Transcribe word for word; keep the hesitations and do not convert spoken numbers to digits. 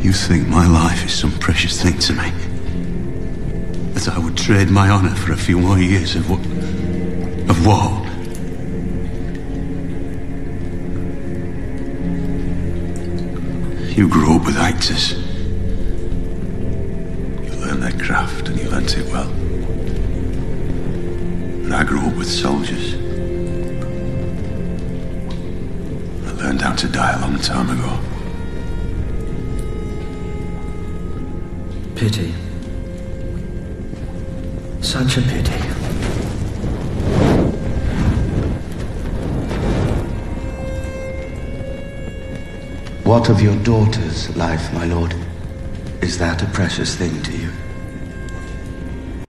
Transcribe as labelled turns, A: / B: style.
A: You think my life is some precious thing to me? That I would trade my honor for a few more years of what... of war? You grew up with actors. You learned their craft, and you learnt it well. But I grew up with soldiers. I learned how to die a long time ago.
B: Pity. Such a pity.
C: What of your daughter's life, my lord? Is that a precious thing to you?